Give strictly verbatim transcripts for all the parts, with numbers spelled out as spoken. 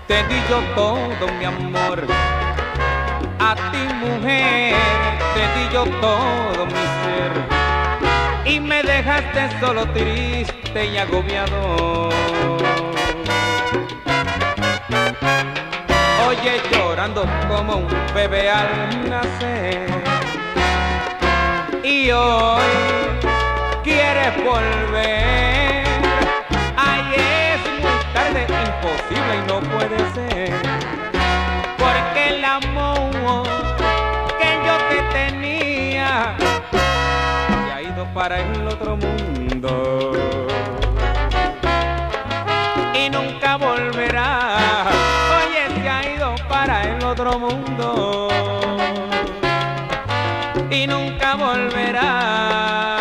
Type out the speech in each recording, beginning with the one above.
te di yo todo mi amor. A ti, mujer, te di yo todo mi ser, y me dejaste solo, triste y agobiado. Oye, llorando como un bebé al nacer, y hoy quieres volver. Ay, es muy tarde, imposible y no puede ser, porque el amor que yo te tenía se ha ido para el otro mundo y nunca volverá. Oye, se ha ido para el otro mundo y nunca volverá.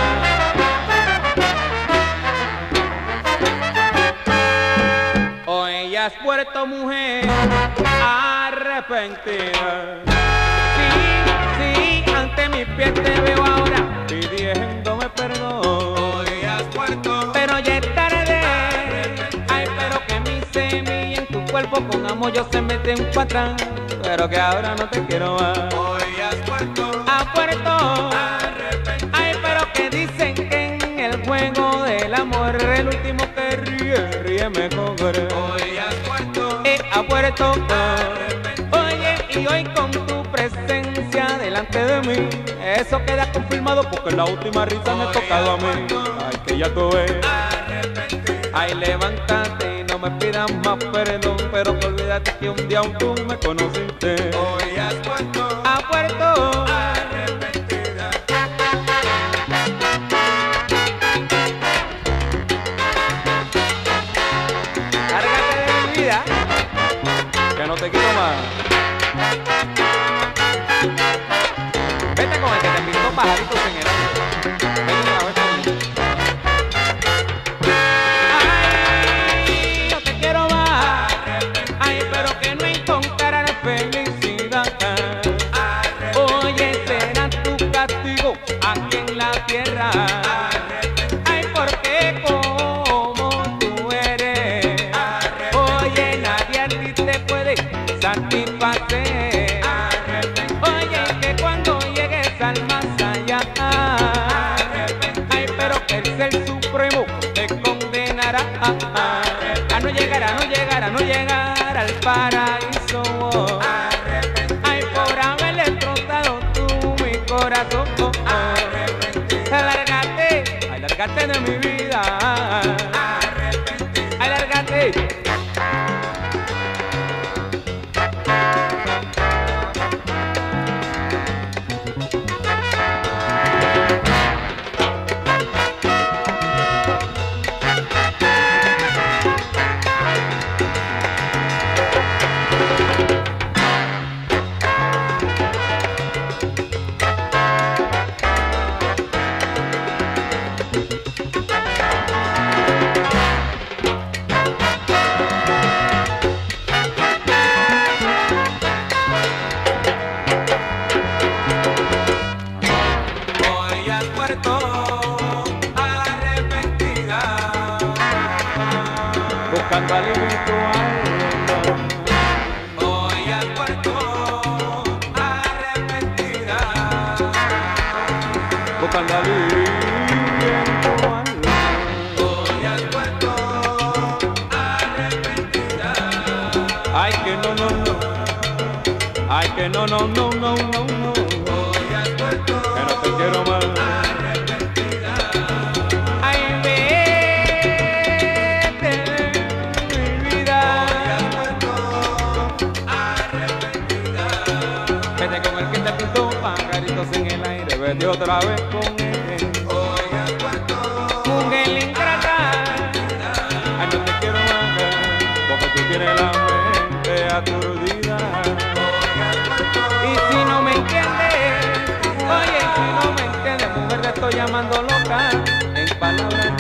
Hoy has vuelto, mujer, arrepentida. Sí, sí, ante mi pies te veo ahora pidiéndome perdón. Hoy has vuelto, pero ya es tarde. Ay, pero que mi semilla en tu cuerpo con amor yo se meten para atrás, pero que ahora no te quiero más. hoy has vuelto, Ha vuelto. arrepentida. Ay, pero que dicen que en el juego del amor el último que ríe, ríe mejor. Hoy has vuelto, Eh, ha vuelto. Oye, y hoy con tu presencia delante de mí, eso queda confirmado porque la última risa me ha tocado a mí. Ay, que ya tú ves. arrepentida. Ay, levántate y no me pidas más perdón, pero que olvídate que un día aún tú me conociste. Hoy has vuelto, Ha vuelto. arrepentida. Lárgate de mi vida, que no te quiero más. Vete con el que te pintó pajaritos en el aire. Vete otra vez conmigo. Ay, no te quiero más. Ay, pero que no encontrarás felicidad. Oye, será tu castigo aquí en la tierra. Ay, porque como tú eres, oye, nadie a ti te puede satisfacer. Oye, que cuando llegues al más allá, ay, pero que el ser supremo te condenará a no llegar, a no llegar, a no llegar al paraíso. Ay, por haber destrozado tú mi corazón. Lárgate, ay, lárgate de mi vida. Ay, lárgate. Hoy has vuelto, arrepentida. Buscando alivio en tu alma, Hoy has vuelto, arrepentida. buscando alivio en tu alma. Hoy has vuelto, arrepentida. Ay, que no, no, no. Ay, que no, no, no, no, no, no. Hoy has vuelto, Que no te quiero más. arrepentida. Ay, vete de mi vida. Hoy has vuelto, arrepentida. Vete con el que te pintó pajaritos en el aire. Vete otra vez con él. Hoy has vuelto, Mujer ingrata. Ay, no te quiero más. Porque tú tienes la mente aturdida. hoy has vuelto, Y si no me entiendes, oye, si no me entiendes, mujer, te estoy llamando loca. En palabras